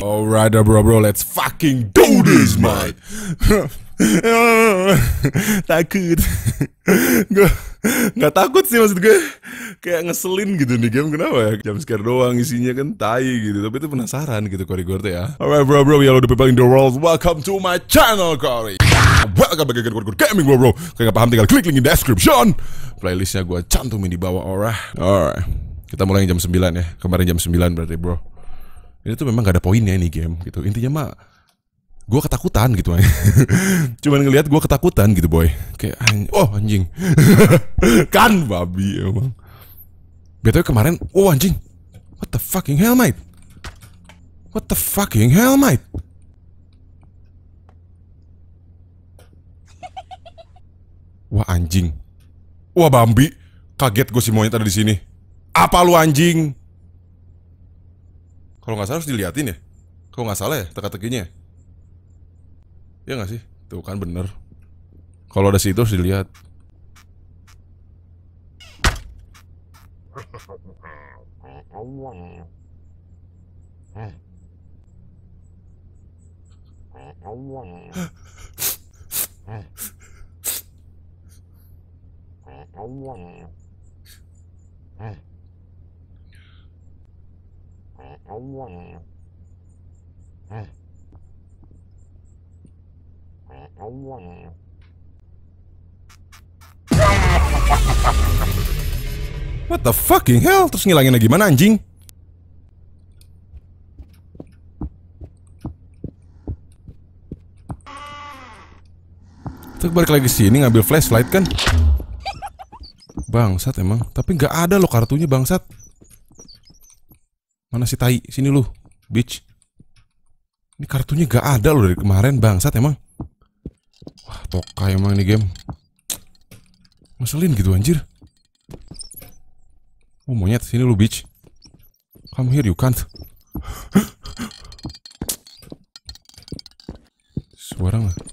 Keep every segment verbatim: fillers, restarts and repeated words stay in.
Alright bro bro, let's fucking do this, mate. Takut. Gue nggak takut sih, maksud gue kayak ngeselin gitu nih game. Kenapa ya? Jam scare doang isinya kan tai gitu. Tapi itu penasaran gitu Cory Gorte ya. Alright bro bro, hello the people in the world. Welcome to my channel Cory. Welcome back to Cory Gorte Gaming bro bro. Kayak nggak paham tinggal klik link in description. Playlistnya gue cantumin di bawah. Alright. Alright. Kita mulai jam sembilan ya. Kemarin jam sembilan berarti bro. Ini tuh memang gak ada poinnya ini game gitu. Intinya mah gue ketakutan gitu. Cuman ngelihat gue ketakutan gitu boy. Kayak anj oh anjing. Kan babi emang. B T W kemarin, oh anjing. What the fucking hell mate? What the fucking hell mate? Wah anjing. Wah Bambi. Kaget gue si monyet ada di sini. Apa lu anjing? Kalau nggak salah harus diliatin ya. Kalau nggak salah ya teka-tekinya. Ya nggak sih? Tuh kan bener. Kalau ada situ harus dilihat. What the fucking hell? Terus ngilanginnya gimana anjing? Terus balik lagi sini ngambil flashlight kan? Bangsat emang. Tapi nggak ada loh kartunya bangsat. Mana si tai? Sini lu, bitch. Ini kartunya gak ada loh dari kemarin, bangsat emang. Wah, tokai emang ini game. Ngeselin gitu anjir. Oh monyet, sini lu bitch. Come here you can't. Suara nggak?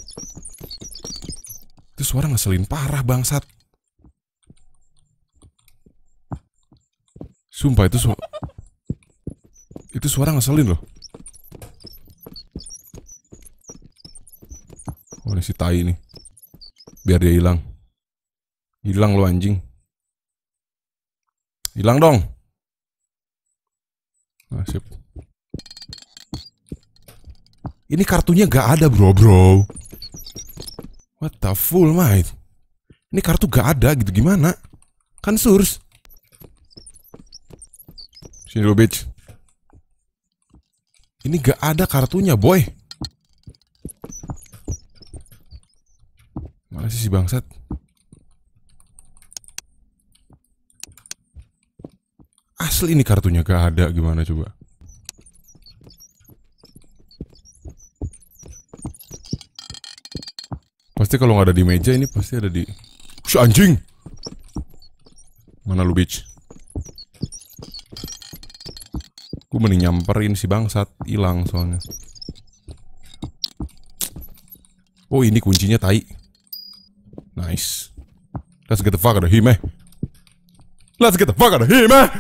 Itu suara ngeselin parah bangsat. Sumpah itu suara. Itu suara ngeselin loh. Oh ini si tai nih. Biar dia hilang. Hilang lo anjing. Hilang dong. Nah, sip. Ini kartunya gak ada bro bro. What the full mate. Ini kartu gak ada gitu gimana? Kan source. Sini lo bitch. Ini gak ada kartunya boy. Mana sih si bangsat? Asli ini kartunya gak ada. Gimana coba? Pasti kalau gak ada di meja ini pasti ada di... Si anjing. Mana lu bitch? Gue mending nyamperin si bangsat. Hilang soalnya. Oh ini kuncinya tai. Nice. Let's get the fuck out of here, man. Let's get the fuck out of here, man.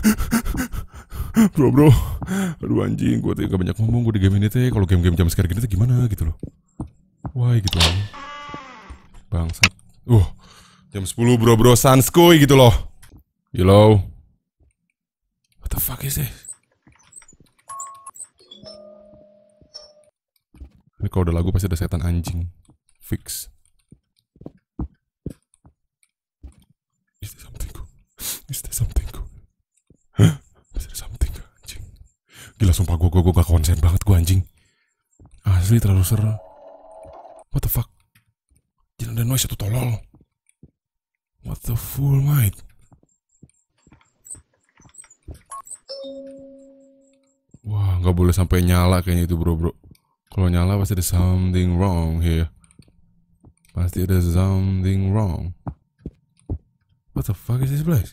Bro bro. Aduh anjing. Gue tuh gak banyak ngomong gue di game ini teh. Kalau game-game jam scare gini tuh gimana gitu loh. Wah gitu loh. Bangsat. Uh jam sepuluh bro bro. Sanskoy gitu loh. Hello. What the fuck is this? Ini kalau udah lagu pasti ada setan anjing. Fix. Is there something good? Is there something good? Hah? Is there something good? Anjing. Gila sumpah gue, gue, gue gak konsen banget gue anjing. Asli terlalu seru. What the fuck? Jangan ada noise itu tolol. What the full mate? Wah gak boleh sampai nyala kayaknya itu bro bro. Kalau nyala pasti ada something wrong here. Pasti ada something wrong. What the fuck is this place?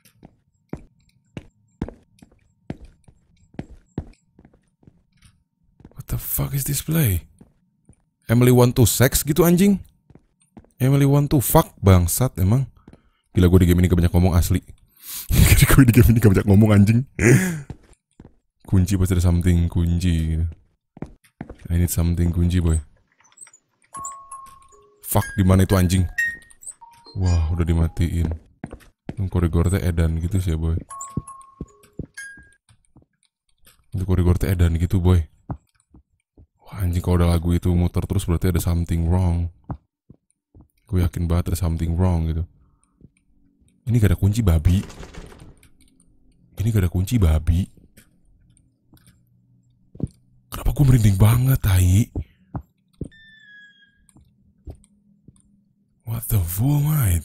What the fuck is this play? Emily want to sex gitu anjing? Emily want to fuck bangsat emang. Gila gue di game ini gak banyak ngomong asli. Gue di game ini gak banyak ngomong anjing. Kunci pasti ada something kunci gitu. I need something kunci boy. Fuck, di mana itu anjing? Wah, udah dimatiin. Koridor teh edan gitu sih ya boy. Untuk koridor teh edan gitu boy. Wah anjing, kalau udah lagu itu muter terus berarti ada something wrong. Gue yakin banget ada something wrong gitu. Ini gak ada kunci babi. Ini gak ada kunci babi. Kenapa gue merinding banget tai? What the fuck mate?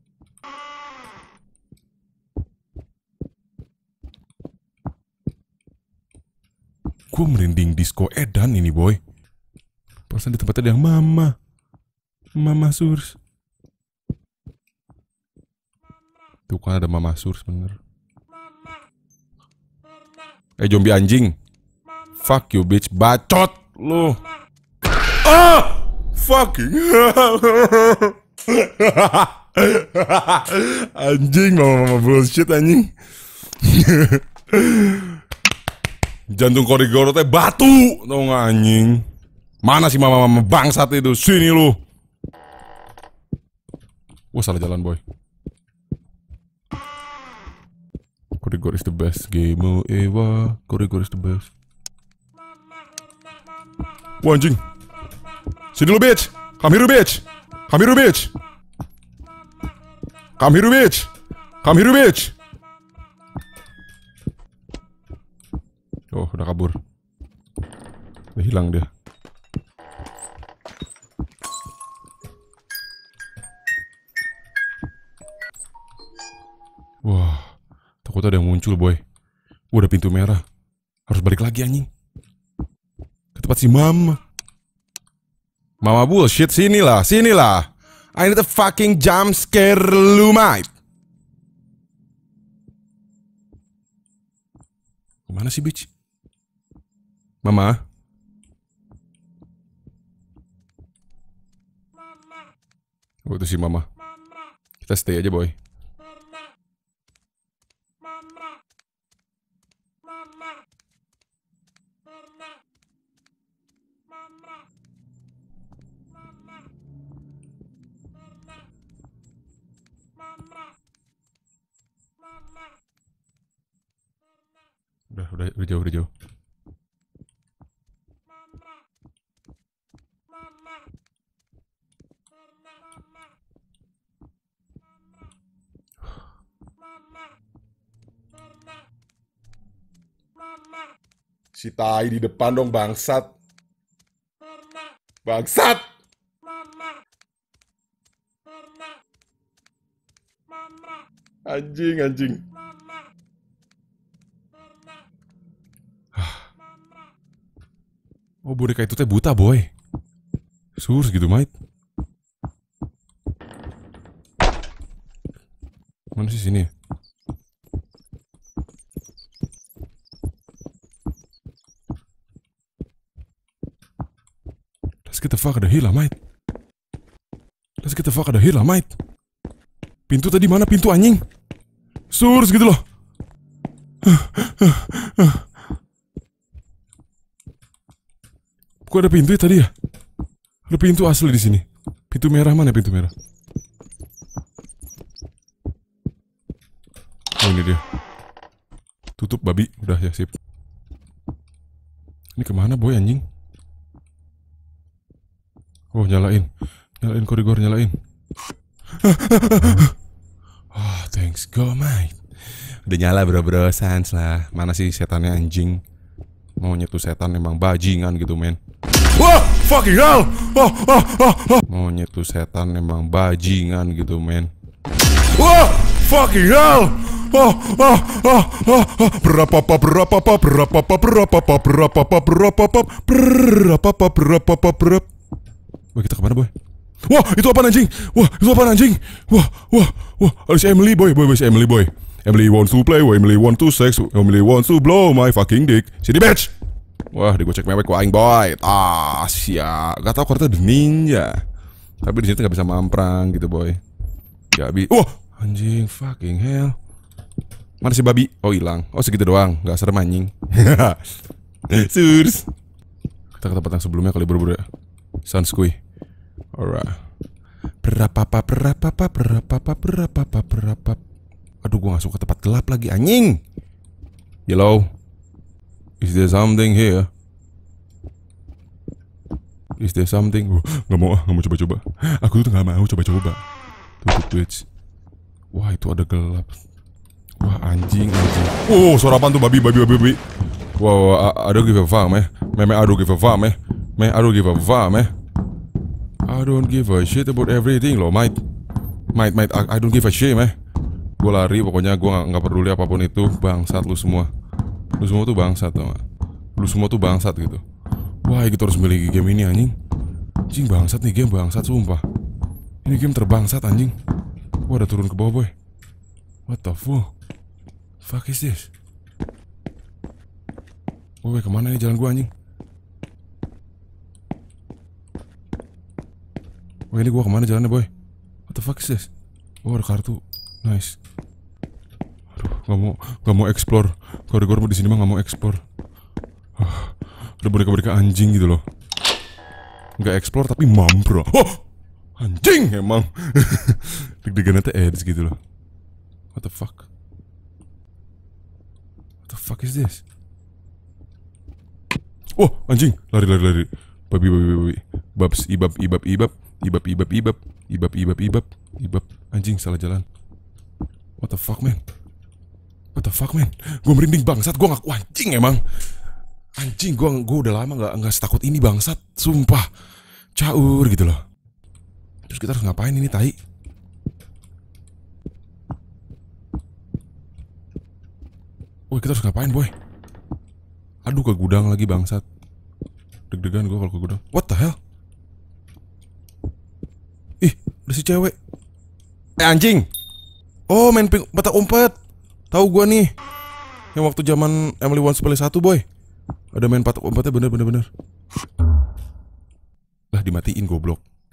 Gue merinding disco edan ini boy. Perasaan di tempat ada yang mama. Mama Surs. Tuh kan ada Mama Surs bener. Eh zombie anjing. Fuck you bitch. Bacot lu. Ah! Fucking anjing, mama-mama bullshit anjing. Jantung koridor teh batu, tau gak anjing? Mana sih mama-mama bangsat itu? Sini lu. Wah salah jalan boy. Koridor is the best game ever. Koridor is the best. Wah anjing. Sini lu bitch. Come here bitch. Come here bitch. Come here bitch. Come here bitch. Oh udah kabur. Udah hilang dia. Wah, takut ada yang muncul boy. Wah, ada pintu merah. Harus balik lagi anjing. Ke tempat si mama. Mama bullshit, sinilah, sinilah. I need a fucking jump scare lu mate. Kemana sih bitch? Mama? Oh itu si mama. Kita stay aja boy. Udah, udah, udah jauh, udah jauh. Si tai di depan dong bangsat. Bangsat. Anjing, anjing. Oh boneka itu teh buta boy. Surs gitu mate. Mana sih sini? Let's get the fuck out of here lah mate. Let's get the fuck out of here lah mate. Pintu tadi mana pintu anjing? Surs gitu loh. Kok ada pintu ya tadi ya? Ada pintu asli di sini. Pintu merah mana pintu merah? Oh ini dia. Tutup babi. Udah ya sip. Ini kemana boy anjing? Oh nyalain. Nyalain koridor nyalain. Oh thanks go mate. Udah nyala bro bro sans lah. Mana sih setannya anjing? Maunya tuh setan emang bajingan gitu men. Wah, fucking hell! Oh, oh, oh, oh. Maunya tuh setan emang bajingan gitu, men. Wah, fucking hell! Oh, oh, oh, oh, oh. Berapa apa berapa apa berapa apa berapa apa berapa apa berapa apa berapa apa berapa apa berapa. Boy, kita kemana boy? Wah, itu apa anjing? Wah, itu apa anjing? Wah, wah, wah. Harus Emily boy, boy, boy, si Emily boy. Emily wants to play, Emily wants to sex, Emily wants to blow my fucking dick. Sini bitch. Wah, digocek mewek ku aing boy. Ah, siap. Gak tau kalau itu ada ninja. Tapi di situ gak bisa mamprang gitu boy. Gak bisa. Wah, anjing fucking hell. Mana si babi? Oh hilang. Oh segitu doang. Gak serem anjing. Surs. Kita ke tempat yang sebelumnya kali buru-buru ya. Sanskui. Alright. Perapapa perapapa perapapa perapapa perapapa. Aduh gue gak suka tempat gelap lagi anjing. Hello. Is there something here? Is there something? Oh, gak mau, gak mau coba-coba. Aku tuh gak mau coba-coba. Tutup Twitch. Wah itu ada gelap. Wah anjing anjing. Oh suara apaan tuh babi babi babi babi. Wow, I, I don't give a fuck meh. Meh meh I don't give a fuck meh. Meh I don't give a fuck meh. I don't give a shit about everything loh mate. Mate mate I, I don't give a shit meh. Gue lari pokoknya gue gak, gak peduli apapun itu. Bangsat lu semua. Lu semua tuh bangsat tau gak? Lu semua tuh bangsat gitu. Wah gitu harus milih game ini anjing. Anjing bangsat nih game bangsat sumpah. Ini game terbangsat anjing. Wah ada turun ke bawah boy. What the fuck? Fuck is this? Woi kemana nih jalan gua anjing? Woi ini gua kemana jalannya boy? What the fuck is this? Oh ada kartu. Nice. Aduh gak mau gak mau explore. Koridor di sini mah gak mau explore. uh, Ada boneka-boneka anjing gitu loh. Gak explore tapi mampro. Oh anjing emang. Deg-degan nanti ads gitu loh. What the fuck? What the fuck is this? Oh anjing lari lari lari. Babi babi babi. Babs ibab ibab ibab ibab ibab ibab ibab ibab ibab ibab. Anjing salah jalan. What the fuck man? What the fuck man? Gue merinding bangsat. Gue gak anjing emang. Anjing gue gue udah lama gak nggak setakut ini bangsat. Sumpah caur gitu loh. Terus kita harus ngapain ini tai? Woi kita harus ngapain boy? Aduh ke gudang lagi bangsat. Deg-degan gue kalau ke gudang. What the hell? Ih ada si cewek. Eh anjing. Oh main ping petak umpet. Tahu gue nih. Yang waktu zaman Emily Once Play satu boy. Ada main petak umpetnya bener bener bener. Lah dimatiin goblok.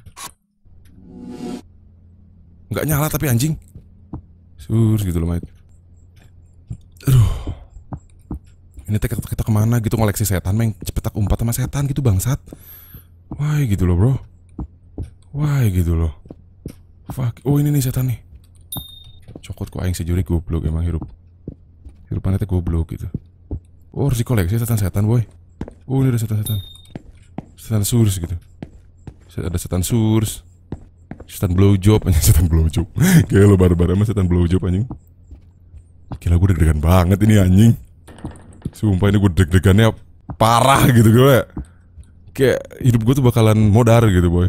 Nggak nyala tapi anjing. Sur gitu loh mate. Aduh. Ini kita, kita kemana gitu ngoleksi setan meng. Cepetak umpat sama setan gitu bangsat. Wah gitu loh bro. Wah gitu loh. Fuck. Oh ini nih setan nih. Cokot ku aing sejuri goblok emang hirup. Hirupannya teh goblok gitu. Oh harus dikoleksi setan-setan boy. Oh ini ada setan-setan. Setan surs gitu. Ada setan surs. Setan blowjob anjing. Setan blowjob. Kayak lo barbar sama setan blowjob anjing. Gila gue deg-degan banget ini anjing. Sumpah ini gue deg-degannya parah gitu gue. Kayak hidup gue tuh bakalan modar gitu boy.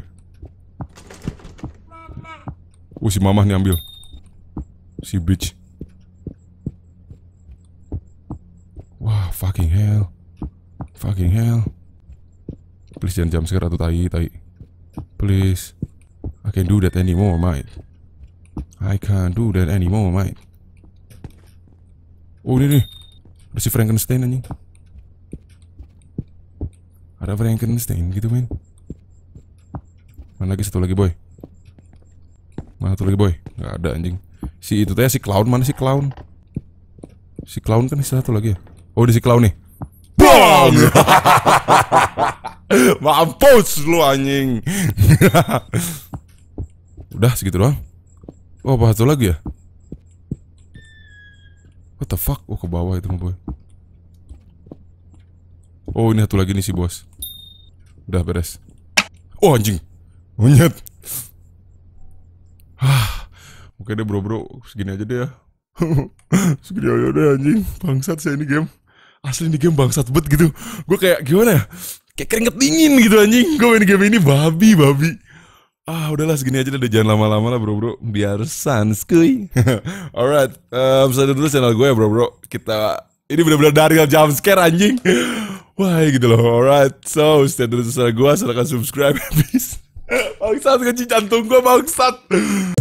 Uh si mamah nih ambil. Si bitch. Wah fucking hell. Fucking hell. Please jangan jump scare atau tai tai. Please. I can't do that anymore mate. I can't do that anymore mate. Oh ini nih. Ada si Frankenstein anjing. Ada Frankenstein gitu men. Mana lagi satu lagi boy? Mana satu lagi boy? Gak ada anjing. Si itu teh si clown mana si clown? Si clown kan satu lagi ya. Oh di si clown nih. Bang. Mampus lu anjing. Udah segitu doang. Oh apa satu lagi ya? What the fuck? Oh ke bawah itu mah boy. Oh ini satu lagi nih si bos. Udah beres. Oh anjing. Monyet. Ah, oke deh bro bro, segini aja deh ya. Segini aja deh anjing. Bangsat saya ini game. Asli ini game bangsat bet gitu. Gue kayak gimana ya? Kayak keringet dingin gitu anjing. Gue main game ini babi babi. Ah udahlah segini aja deh, jangan lama-lama lah bro bro. Biar sans kuy. Alright, um, saya dulu channel gue ya bro bro. Kita ini benar-benar dari jump scare anjing. Wah gitu loh. Alright, so stay dulu channel gue. Silahkan subscribe. Peace. Bangsat kecil jantung gue bangsat.